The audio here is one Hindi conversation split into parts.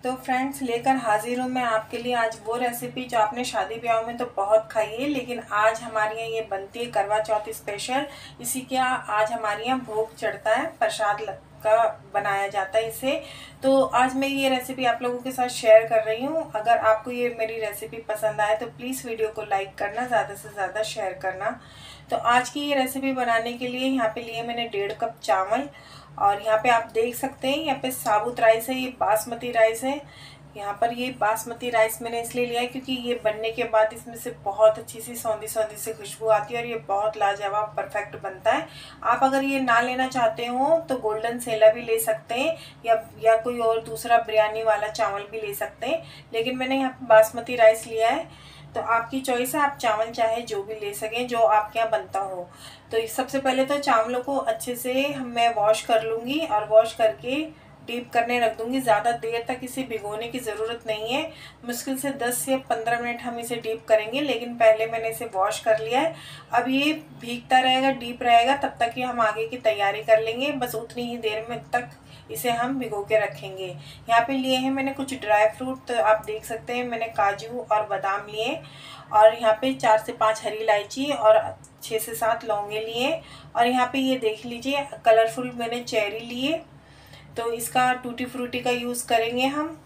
तो फ्रेंड्स लेकर हाजिर हूँ मैं आपके लिए आज वो रेसिपी जो आपने शादी ब्याह में तो बहुत खाई है, लेकिन आज हमारे यहाँ ये बनती है करवा चौथ स्पेशल। इसी के आज हमारे यहाँ भोग चढ़ता है, प्रसाद का बनाया जाता है इसे। तो आज मैं ये रेसिपी आप लोगों के साथ शेयर कर रही हूँ। अगर आपको ये मेरी रेसिपी पसंद आए तो प्लीज़ वीडियो को लाइक करना, ज़्यादा से ज़्यादा शेयर करना। तो आज की ये रेसिपी बनाने के लिए यहाँ पे लिए मैंने 1.5 कप चावल, और यहाँ पे आप देख सकते हैं यहाँ पे साबुत राइस है, ये बासमती राइस है। यहाँ पर ये बासमती राइस मैंने इसलिए लिया है क्योंकि ये बनने के बाद इसमें से बहुत अच्छी सी सौंधी सौंधी सी खुशबू आती है और ये बहुत लाजवाब परफेक्ट बनता है। आप अगर ये ना लेना चाहते हो तो गोल्डन सेला भी ले सकते हैं या कोई और दूसरा बिरयानी वाला चावल भी ले सकते हैं, लेकिन मैंने यहाँ पे बासमती राइस लिया है। तो आपकी चॉइस है, आप चावल चाहे जो भी ले सकें जो आपके यहाँ बनता हो। तो सबसे पहले तो चावलों को अच्छे से मैं वॉश कर लूँगी और वॉश करके डीप करने रख दूँगी। ज़्यादा देर तक इसे भिगोने की ज़रूरत नहीं है, मुश्किल से 10 से 15 मिनट हम इसे डीप करेंगे, लेकिन पहले मैंने इसे वॉश कर लिया है। अब ये भीगता रहेगा, डीप रहेगा, तब तक कि हम आगे की तैयारी कर लेंगे। बस उतनी ही देर में तक इसे हम भिगो के रखेंगे। यहाँ पे लिए हैं मैंने कुछ ड्राई फ्रूट, तो आप देख सकते हैं मैंने काजू और बादाम लिए, और यहाँ पे 4 से 5 हरी इलायची और 6 से 7 लौंगे लिए, और यहाँ पे ये देख लीजिए कलरफुल मैंने चेरी लिए। तो इसका टूटी फ्रूटी का यूज़ करेंगे हम।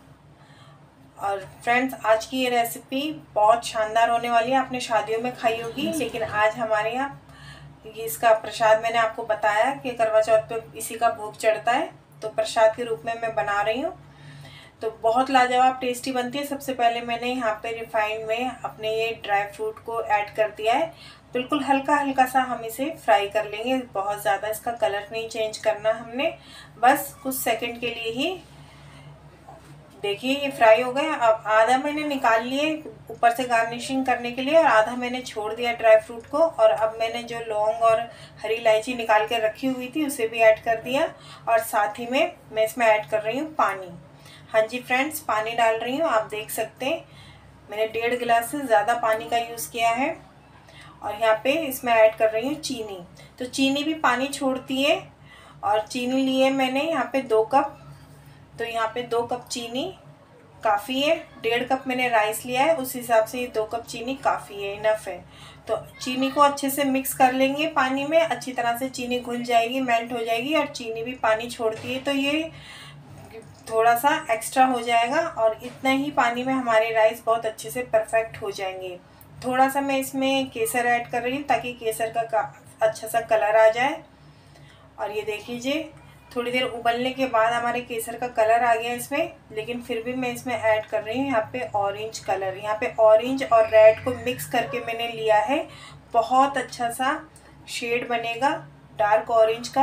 और फ्रेंड्स आज की ये रेसिपी बहुत शानदार होने वाली है, आपने शादियों में खाई होगी, लेकिन आज हमारे यहाँ ये इसका प्रसाद मैंने आपको बताया कि करवा चौथ पे इसी का भोग चढ़ता है, तो प्रसाद के रूप में मैं बना रही हूँ। तो बहुत लाजवाब टेस्टी बनती है। सबसे पहले मैंने यहाँ पे रिफाइंड में अपने ये ड्राई फ्रूट को ऐड कर दिया है। बिल्कुल हल्का हल्का सा हम इसे फ्राई कर लेंगे, बहुत ज़्यादा इसका कलर नहीं चेंज करना हमने, बस कुछ सेकंड के लिए ही। देखिए ये फ्राई हो गया। अब आधा मैंने निकाल लिए ऊपर से गार्निशिंग करने के लिए, और आधा मैंने छोड़ दिया ड्राई फ्रूट को। और अब मैंने जो लौंग और हरी इलायची निकाल के रखी हुई थी उसे भी ऐड कर दिया, और साथ ही में मैं इसमें ऐड कर रही हूँ पानी। हाँ जी फ्रेंड्स, पानी डाल रही हूँ, आप देख सकते हैं मैंने 1.5 गिलास से ज़्यादा पानी का यूज़ किया है। और यहाँ पे इसमें ऐड कर रही हूँ चीनी। तो चीनी भी पानी छोड़ती है, और चीनी लिए मैंने यहाँ पे 2 कप। तो यहाँ पे 2 कप चीनी काफ़ी है। 1.5 कप मैंने राइस लिया है, उस हिसाब से ये 2 कप चीनी काफ़ी है, इनफ है। तो चीनी को अच्छे से मिक्स कर लेंगे पानी में, अच्छी तरह से चीनी घुल जाएगी, मेल्ट हो जाएगी, और चीनी भी पानी छोड़ती है तो ये थोड़ा सा एक्स्ट्रा हो जाएगा, और इतना ही पानी में हमारे राइस बहुत अच्छे से परफेक्ट हो जाएंगे। थोड़ा सा मैं इसमें केसर ऐड कर रही हूँ ताकि केसर का अच्छा सा कलर आ जाए। और ये देख लीजिए थोड़ी देर उबलने के बाद हमारे केसर का कलर आ गया इसमें, लेकिन फिर भी मैं इसमें ऐड कर रही हूँ यहाँ पे ऑरेंज कलर। यहाँ पे ऑरेंज और रेड को मिक्स करके मैंने लिया है, बहुत अच्छा सा शेड बनेगा डार्क ऑरेंज का।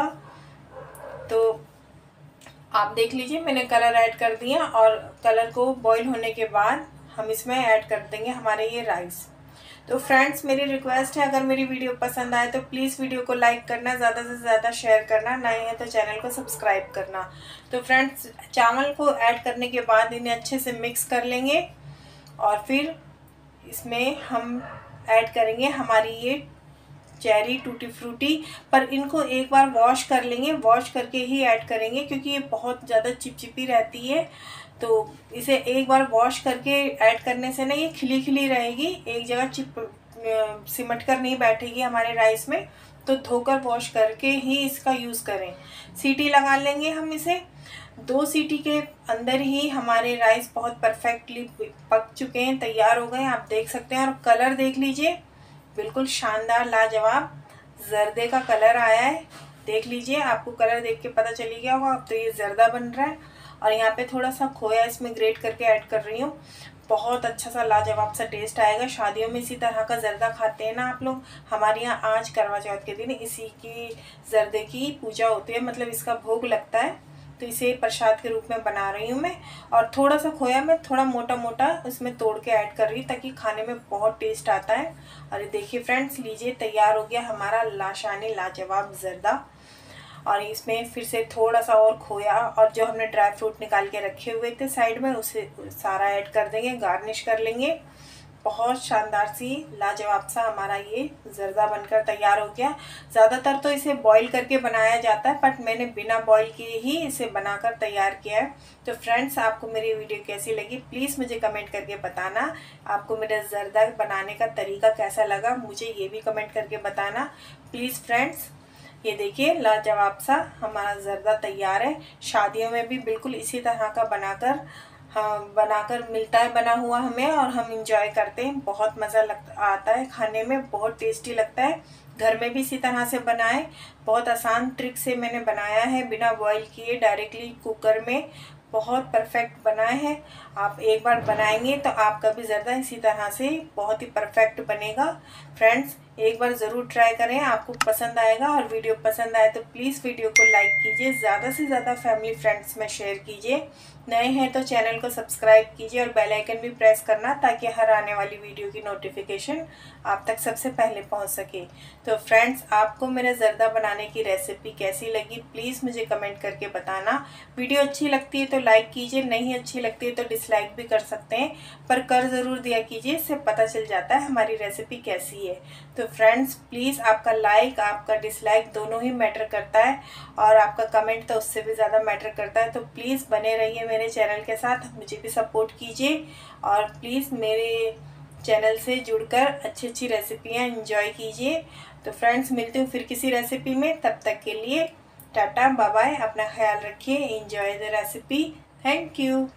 तो आप देख लीजिए मैंने कलर ऐड कर दिया, और कलर को बॉईल होने के बाद हम इसमें ऐड कर देंगे हमारे ये राइस। तो फ्रेंड्स मेरी रिक्वेस्ट है, अगर मेरी वीडियो पसंद आए तो प्लीज़ वीडियो को लाइक करना, ज़्यादा से ज़्यादा शेयर करना, नए हैं तो चैनल को सब्सक्राइब करना। तो फ्रेंड्स चावल को ऐड करने के बाद इन्हें अच्छे से मिक्स कर लेंगे, और फिर इसमें हम ऐड करेंगे हमारी ये चेरी टूटी फ्रूटी। पर इनको एक बार वॉश कर लेंगे, वॉश करके ही ऐड करेंगे क्योंकि ये बहुत ज़्यादा चिपचिपी रहती है। तो इसे एक बार वॉश करके ऐड करने से ना ये खिली खिली रहेगी, एक जगह सिमट कर नहीं बैठेगी हमारे राइस में। तो धोकर वॉश करके ही इसका यूज़ करें। सीटी लगा लेंगे हम इसे, 2 सीटी के अंदर ही हमारे राइस बहुत परफेक्टली पक चुके हैं, तैयार हो गए हैं, आप देख सकते हैं। और कलर देख लीजिए बिल्कुल शानदार लाजवाब जर्दे का कलर आया है, देख लीजिए, आपको कलर देख के पता चली गया होगा। अब तो ये जर्दा बन रहा है। और यहाँ पे थोड़ा सा खोया इसमें ग्रेट करके ऐड कर रही हूँ, बहुत अच्छा सा लाजवाब सा टेस्ट आएगा। शादियों में इसी तरह का जर्दा खाते हैं ना आप लोग, हमारे यहाँ आज करवा चौथ के दिन इसी की जर्दे की पूजा होती है, मतलब इसका भोग लगता है। तो इसे प्रसाद के रूप में बना रही हूँ मैं। और थोड़ा सा खोया मैं थोड़ा मोटा मोटा इसमें तोड़ के ऐड कर रही हूँ ताकि खाने में बहुत टेस्ट आता है। और ये देखिए फ्रेंड्स, लीजिए तैयार हो गया हमारा लाशानी लाजवाब जर्दा। और इसमें फिर से थोड़ा सा और खोया और जो हमने ड्राई फ्रूट निकाल के रखे हुए थे साइड में, उसे सारा ऐड कर देंगे, गार्निश कर लेंगे। बहुत शानदार सी लाजवाब सा हमारा ये जर्दा बनकर तैयार हो गया। ज़्यादातर तो इसे बॉईल करके बनाया जाता है, बट मैंने बिना बॉईल किए ही इसे बनाकर तैयार किया है। तो फ्रेंड्स, आपको मेरी वीडियो कैसी लगी प्लीज़ मुझे कमेंट करके बताना। आपको मेरा जर्दा बनाने का तरीका कैसा लगा मुझे ये भी कमेंट करके बताना प्लीज़ फ्रेंड्स। ये देखिए लाजवाब सा हमारा जर्दा तैयार है। शादियों में भी बिल्कुल इसी तरह का बनाकर मिलता है बना हुआ हमें, और हम इंजॉय करते हैं। बहुत मज़ा आता है खाने में, बहुत टेस्टी लगता है। घर में भी इसी तरह से बनाएं। बहुत आसान ट्रिक से मैंने बनाया है, बिना बॉईल किए डायरेक्टली कुकर में। बहुत परफेक्ट बनाए हैं। आप एक बार बनाएंगे तो आपका भी ज़र्दा इसी तरह से बहुत ही परफेक्ट बनेगा। फ्रेंड्स, एक बार ज़रूर ट्राई करें, आपको पसंद आएगा। और वीडियो पसंद आए तो प्लीज़ वीडियो को लाइक कीजिए, ज़्यादा से ज़्यादा फैमिली फ्रेंड्स में शेयर कीजिए। नए हैं तो चैनल को सब्सक्राइब कीजिए और बेल आइकन भी प्रेस करना, ताकि हर आने वाली वीडियो की नोटिफिकेशन आप तक सबसे पहले पहुंच सके। तो फ्रेंड्स, आपको मेरे जर्दा बनाने की रेसिपी कैसी लगी प्लीज़ मुझे कमेंट करके बताना। वीडियो अच्छी लगती है तो लाइक कीजिए, नहीं अच्छी लगती है तो डिसलाइक भी कर सकते हैं, पर कर ज़रूर दिया कीजिए, इससे पता चल जाता है हमारी रेसिपी कैसी है। तो फ्रेंड्स, प्लीज़ आपका लाइक आपका डिसलाइक दोनों ही मैटर करता है, और आपका कमेंट तो उससे भी ज़्यादा मैटर करता है। तो प्लीज़ बने रहिए मेरे चैनल के साथ, मुझे भी सपोर्ट कीजिए, और प्लीज़ मेरे चैनल से जुड़कर अच्छी अच्छी रेसिपियाँ एंजॉय कीजिए। तो फ्रेंड्स, मिलती हूँ फिर किसी रेसिपी में, तब तक के लिए टाटा बाय बाय। अपना ख्याल रखिए, enjoy the recipe. Thank you.